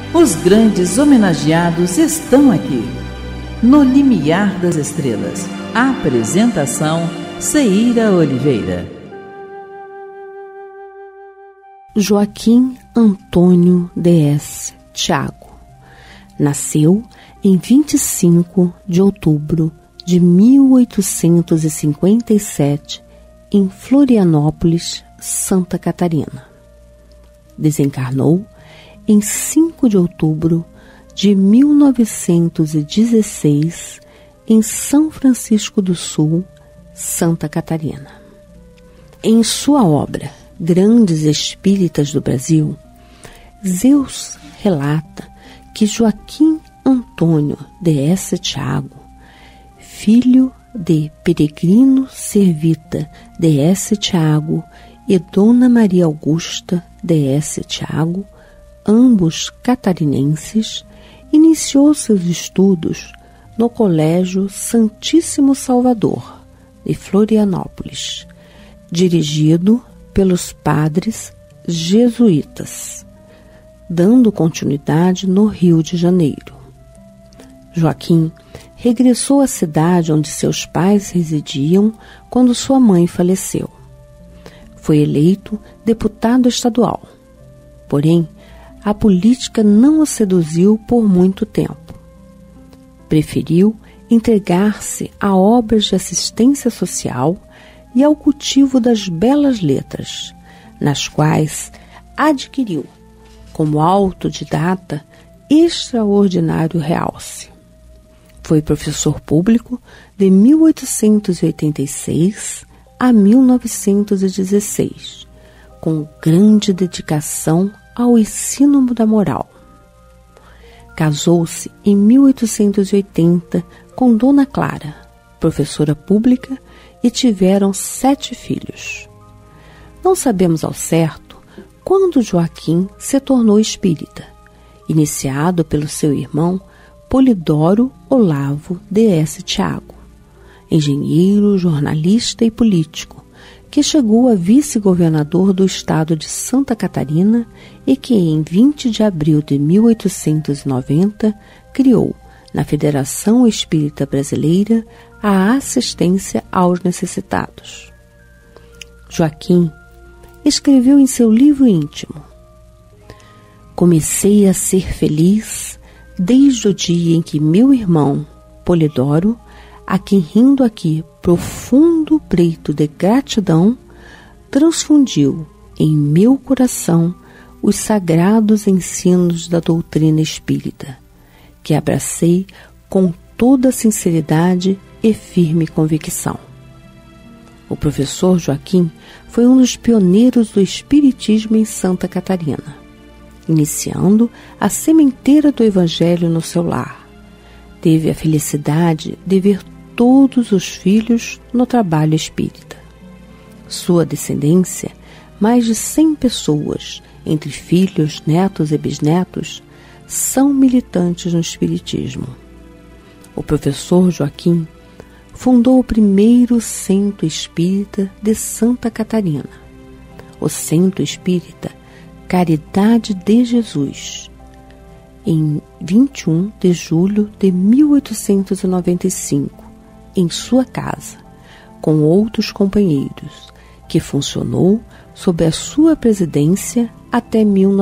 Os grandes homenageados estão aqui. No Limiar das Estrelas. Apresentação: Ceira Oliveira. Joaquim Antônio D.S. Thiago nasceu em 25 de outubro de 1857 em Florianópolis, Santa Catarina. Desencarnou em 5 de outubro de 1916 em São Francisco do Sul, Santa Catarina. Em sua obra Grandes Espíritas do Brasil, Zeus relata que Joaquim Antônio D.S. Thiago, filho de Peregrino Servita D.S. Thiago e Dona Maria Augusta D.S. Thiago, ambos catarinenses, iniciou seus estudos no Colégio Santíssimo Salvador, de Florianópolis, dirigido pelos padres jesuítas, dando continuidade no Rio de Janeiro. Joaquim regressou à cidade onde seus pais residiam quando sua mãe faleceu. Foi eleito deputado estadual. Porém, a política não o seduziu por muito tempo. Preferiu entregar-se a obras de assistência social e ao cultivo das belas letras, nas quais adquiriu, como autodidata, extraordinário realce. Foi professor público de 1886 a 1916, com grande dedicação ao ensino da moral. Casou-se em 1880 com Dona Clara, professora pública, e tiveram 7 filhos. Não sabemos ao certo quando Joaquim se tornou espírita, iniciado pelo seu irmão Polidoro Olavo D.S. Thiago, engenheiro, jornalista e político, que chegou a vice-governador do estado de Santa Catarina e que, em 20 de abril de 1890, criou, na Federação Espírita Brasileira, a assistência aos necessitados. Joaquim escreveu em seu livro íntimo: "Comecei a ser feliz desde o dia em que meu irmão, Polidoro, a quem rindo aqui profundo preito de gratidão, transfundiu em meu coração os sagrados ensinos da doutrina espírita, que abracei com toda sinceridade e firme convicção." O professor Joaquim foi um dos pioneiros do espiritismo em Santa Catarina, iniciando a sementeira do Evangelho no seu lar. Teve a felicidade de ver todos os filhos no trabalho espírita. Sua descendência, mais de 100 pessoas, entre filhos, netos e bisnetos, são militantes no espiritismo. O professor Joaquim fundou o primeiro centro espírita de Santa Catarina, o Centro Espírita Caridade de Jesus, em 21 de julho de 1895, em sua casa, com outros companheiros, que funcionou sob a sua presidência até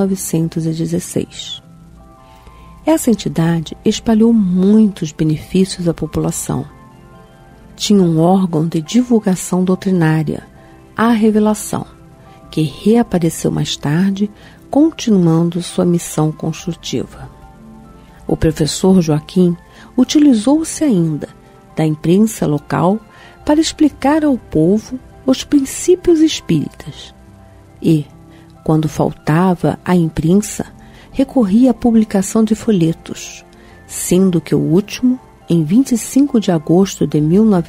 1916. Essa entidade espalhou muitos benefícios à população. Tinha um órgão de divulgação doutrinária, a Revelação, que reapareceu mais tarde, continuando sua missão construtiva. O professor Joaquim utilizou-se ainda da imprensa local para explicar ao povo os princípios espíritas e, quando faltava a imprensa, recorria à publicação de folhetos, sendo que o último, em 25 de agosto de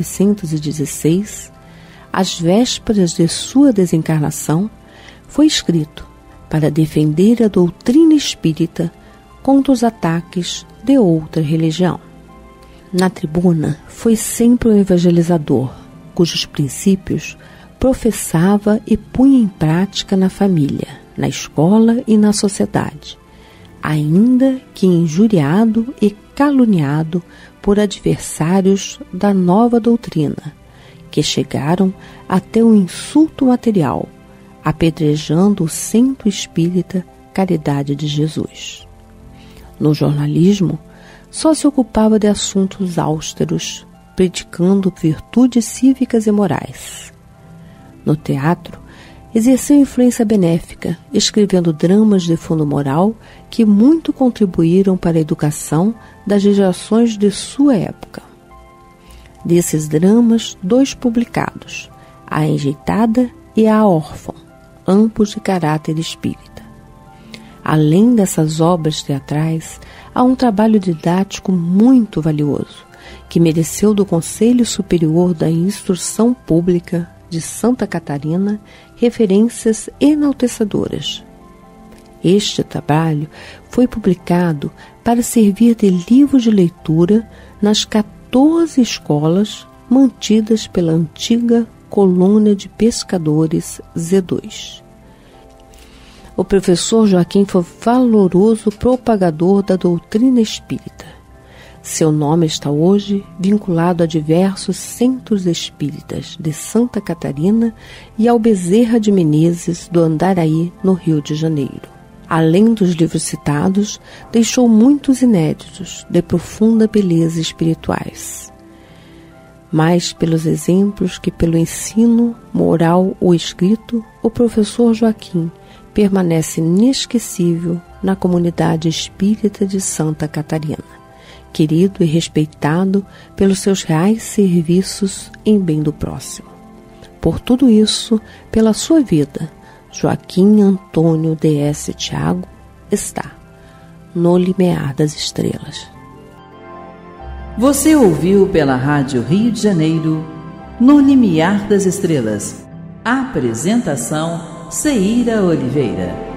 1916, às vésperas de sua desencarnação, foi escrito para defender a doutrina espírita contra os ataques de outra religião. Na tribuna, foi sempre um evangelizador, cujos princípios professava e punha em prática na família, na escola e na sociedade, ainda que injuriado e caluniado por adversários da nova doutrina, que chegaram até o insulto material, apedrejando o centro espírita Caridade de Jesus. No jornalismo, só se ocupava de assuntos austeros, predicando virtudes cívicas e morais. No teatro, exerceu influência benéfica, escrevendo dramas de fundo moral que muito contribuíram para a educação das gerações de sua época. Desses dramas, 2 publicados, A Enjeitada e A Órfã, ambos de caráter espírita. Além dessas obras teatrais, há um trabalho didático muito valioso, que mereceu do Conselho Superior da Instrução Pública de Santa Catarina referências enaltecedoras. Este trabalho foi publicado para servir de livro de leitura nas 14 escolas mantidas pela antiga Colônia de Pescadores Z2. O professor Joaquim foi valoroso propagador da doutrina espírita. Seu nome está hoje vinculado a diversos centros espíritas de Santa Catarina e ao Bezerra de Menezes do Andaraí, no Rio de Janeiro. Além dos livros citados, deixou muitos inéditos de profunda beleza espirituais. Mais pelos exemplos que pelo ensino moral ou escrito, o professor Joaquim permanece inesquecível na comunidade espírita de Santa Catarina, querido e respeitado pelos seus reais serviços em bem do próximo. Por tudo isso, pela sua vida, Joaquim Antônio D.S. Thiago está no limiar das estrelas. Você ouviu pela Rádio Rio de Janeiro, No Limiar das Estrelas. Apresentação, Ceíra Oliveira.